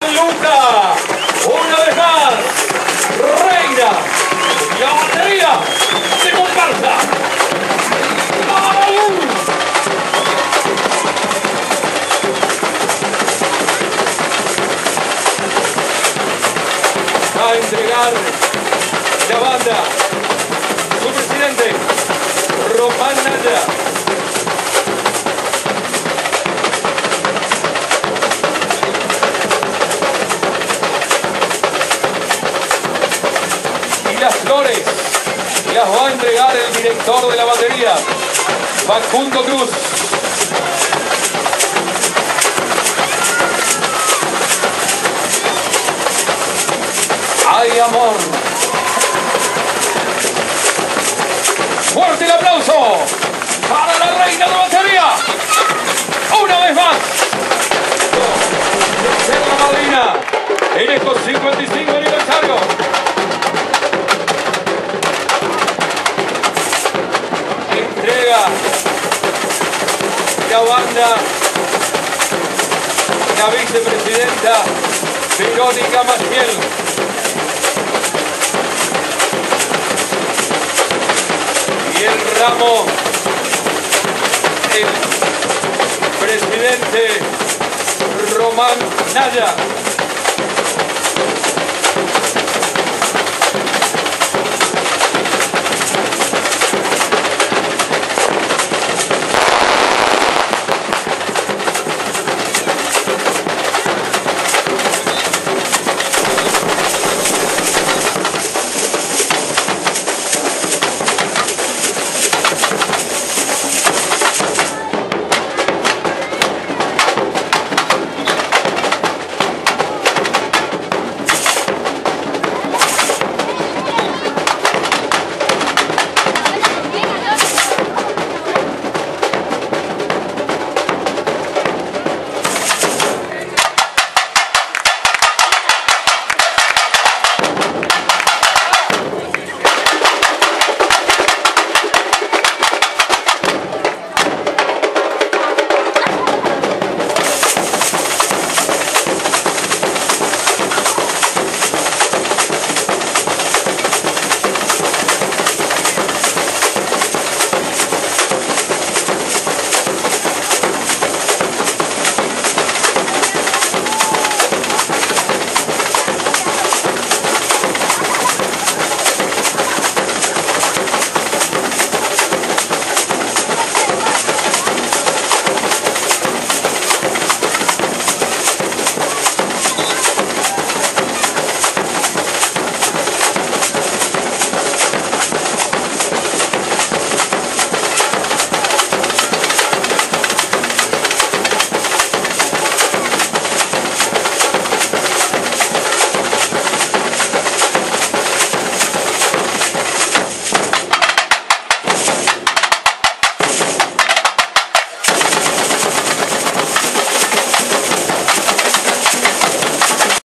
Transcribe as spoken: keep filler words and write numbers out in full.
Luca, una vez más, reina, la batería se comparsa. Va a entregar la banda su presidente, Román Naya. Las flores las va a entregar el director de la batería, Facundo Cruz. ¡Ay, amor! ¡Fuerte el aplauso para la reina de la batería! ¡Una vez más! ¡Ser la madrina en estos cincuenta y cinco aniversarios! Entrega la banda la vicepresidenta Verónica Maciel. Y el ramo el presidente Román Naya.